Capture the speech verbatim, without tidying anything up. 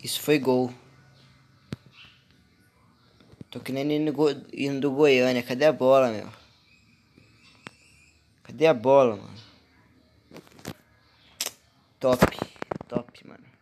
Isso foi gol. Tô que nem indo, go... indo do Goiânia. Cadê a bola, meu? Cadê a bola, mano? Top. Top, mano.